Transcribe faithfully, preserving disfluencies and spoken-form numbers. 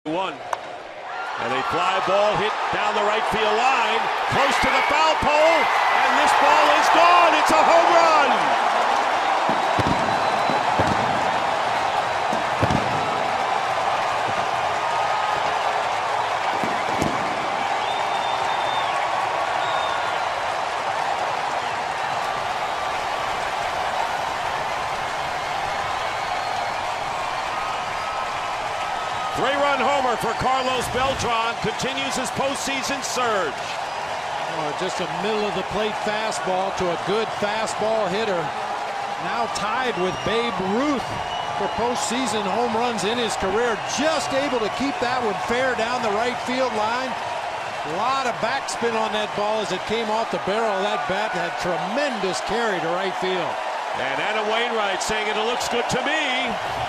One. And a fly ball hit down the right field line, close to the foul pole, and this ball is gone. It's a home run. Three-run homer for Carlos Beltran continues his postseason surge. Oh, just a middle-of-the-plate fastball to a good fastball hitter. Now tied with Babe Ruth for postseason home runs in his career. Just able to keep that one fair down the right field line. A lot of backspin on that ball as it came off the barrel of that bat. Had tremendous carry to right field. And Adam Wainwright saying it looks good to me.